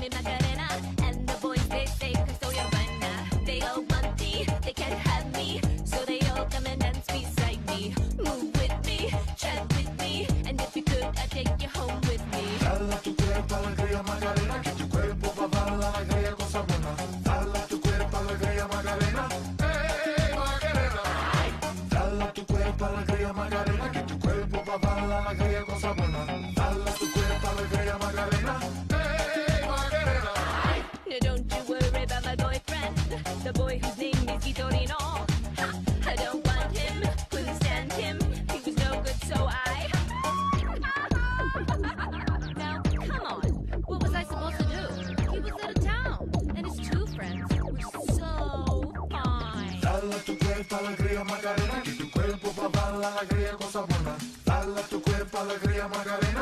me Macarena, and the boys they say que soy buena. They all want me, they can't have me, so they all come and dance beside me. Move with me, chat with me, and if you could, I'd take you home with me. Dale a tu cuerpo alegría Macarena, que tu cuerpo va a dar la alegría cosa buena. Dale a tu cuerpo alegría Macarena, Macarena. Dale a tu cuerpo alegría Macarena, que tu cuerpo va a dar la alegría cosa buena. Dale a tu cuerpo alegría Macarena, Macarena. No, don't you worry about my boyfriend, the boy whose name is Vitorino. I don't want him, couldn't stand him, he was no good, so I... Now, come on, what was I supposed to do? He was out of town, and his two friends were so fine. Dale a tu cuerpo alegría Macarena, que tu cuerpo va a dar la alegría cosa buena. Dale a tu cuerpo alegría Macarena.